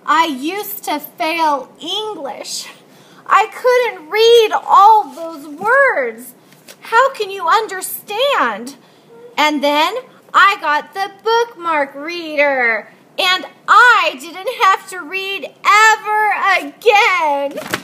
I used to fail English. I couldn't read all those words. How can you understand? And then I got the Bookmark Reader, and I didn't have to read ever again.